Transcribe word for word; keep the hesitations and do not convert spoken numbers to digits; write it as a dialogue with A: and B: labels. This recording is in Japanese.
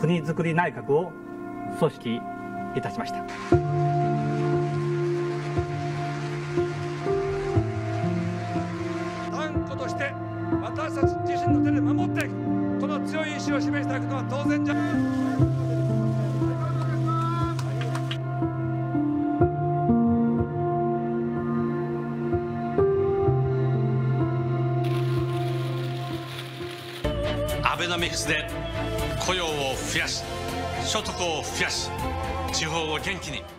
A: 国づくり内閣を組織いたしました。
B: 断固として私たち自身の手で守っていく、この強い意志を示していくのは当然じゃ。
C: アベノミクスで雇用を増やし、所得を増やし、地方を元気に。